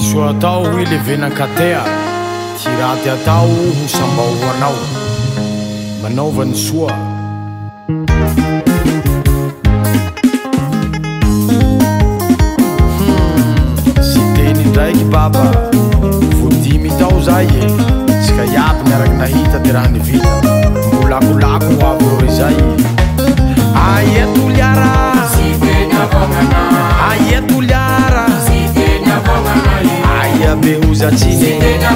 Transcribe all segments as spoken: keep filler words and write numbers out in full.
soa atao hoe le venan-katea ty raha ty atao ho sambahoanao manaovany soa sy teny ndraiky baba vodimy tao zay e tsika iaby miaraky nahita ty raha nivita mbolakolako ho avy ore zay aia toliara aia toliara aia be ozatsiny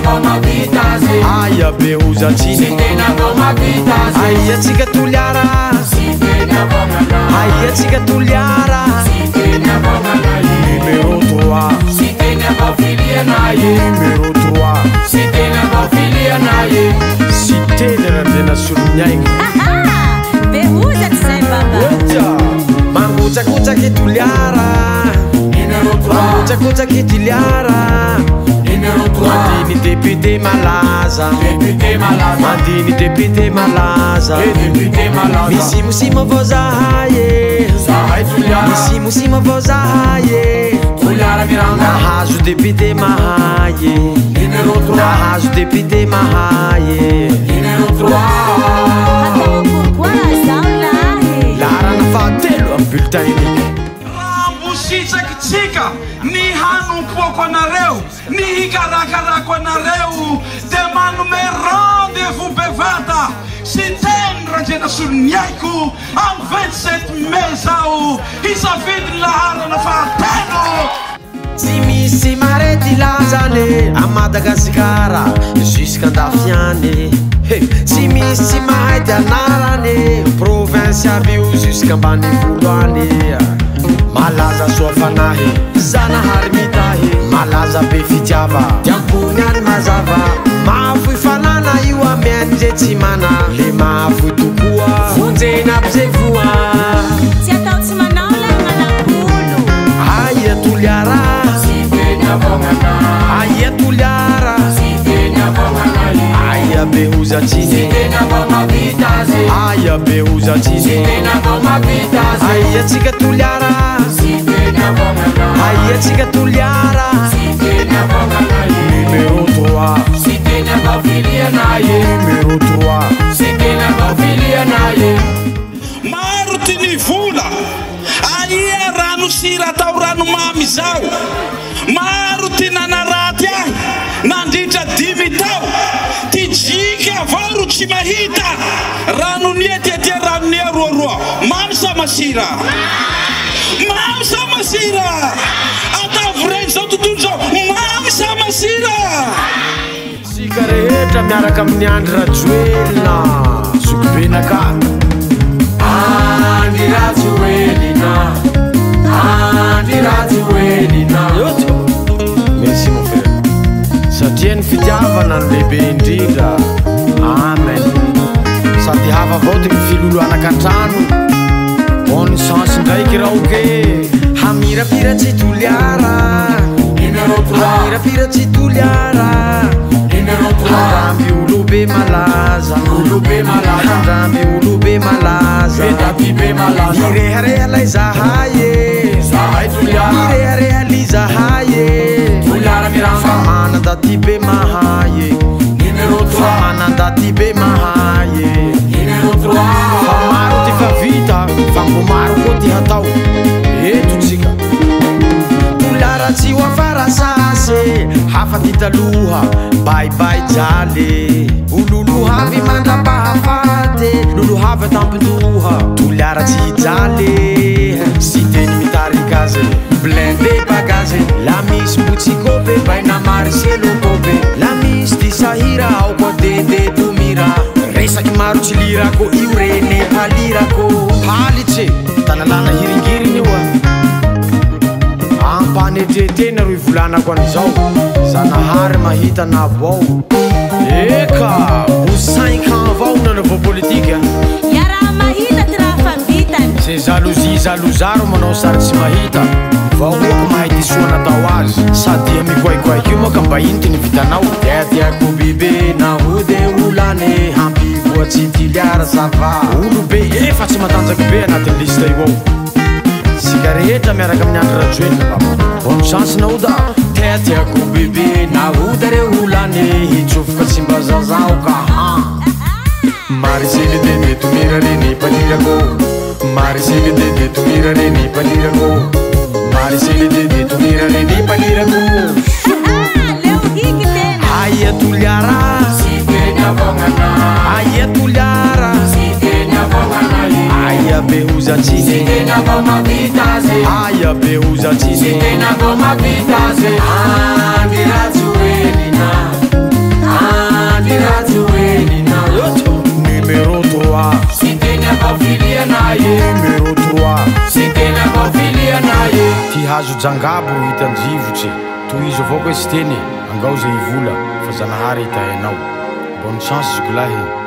aia be ozatsiny aia tsika toliara aia tsika toliara numéro trois numéro trois cité de la Venezuela be ozatsy zay baba mangotsakotsaka toliara mangotsakotsaka toliara mandiny député malaza mandiny député malaza misimosimo vao zahay misimosimo vao zahay nahazo député mahay nahazo député mahay larana fahatelo amin'ny bulletin unique Sitsaka ni hanompoako anareo ni hikarakarako anareo de manome rendez-vous bevata sy teny Randrianasolo niaiko amin'ny vingt-sept mai zao hisafidy laharana fahatelo tsy misy marety lazane a Madagasikara jusqu'andafiany tsy misy mahay ty anarany province aby io jusqu'ambanivolo any malaza soa fanahy zanahary mitahy malaza be fitiava tiampony any mazava mahafoy fanana io amiany ze tsy mana le mahafoy tokoa vonjeny aby zay voa tsy atao tsy manao la manakolo aia toliara aia toliara aia be ozatsiny aia be ozatsiny aia tsika toliara aia tsika toliara numéro trois numéro trois maro ty nivola aia rano sira atao ranomamy zao maro ty nanaraty ahy nandritra dimy tao ty jiky avao ro tsy mahita ranonia tiatia ranonia roaroa mamy sa masira mamy sa masira atao vreny zao tontolo zao mamy sa masira sika rehetra miaraka amin'ny andry rajoelina sokobenaka andry rajoelina andry rajoelina merci mon frère satria ny fitiavana ny lehibe indrindra amen sady hava avao ty filoloanakantrano bonne chance ndraiky raoke hamirapira tsy toliara hamirapira tsy toliara handramby olobe malaza handramby olobe malaza irehareha lay zahay irehareha li zahay famanandaty be mahay famanandaty be mahay fa maro ty fa vita fa mbo maro koa ty hatao eto tsika toliara tsy ho afarasase hafa ty taloha baibay jaly ololohavy mandrapahafate lolohavy atampindoha toliara tsy jaly sy teny mitarikaze blende bagaze la misy motsikope baina mariselokope la misy ty sahira ao koa dede tomira resaky maro tsy lirako io rene palirako halitse tanalana hiringiriny io a ampanetretena ro ivolanako an'izao zanahary mahita nabo ao eka ho cinq ans avao nanavao politika iaraha mahita ty raha fambitany ze jalousie jalozaro manao sary tsy mahita vahoako mahay ty soa natao azy sady amikoaikoaiky io moka mba ino ty nivitanao tiatiako bibe na hode olane hampivoatsy tiliara sava olobe efa tsy matanjaky be anatin'ny lista io ao sika rehetra miaraka amin'ny andro rajoelina baba bonne chance naoda tiatiako bebe nahoda re olane hitsofoka tsy mba zazao ka marisily dede tomira reny palirako marisily dede tomira reny palirako marisily dede tomira reny palirako aia toliara aia toliara aia behuzatsiny aia behuzatsiny numéro trois numéro trois ty hazo jangabo hitanjivotry toizo avao koa sy teny angao zay ivola fa zanahary hitahinao bonne chance zokolahy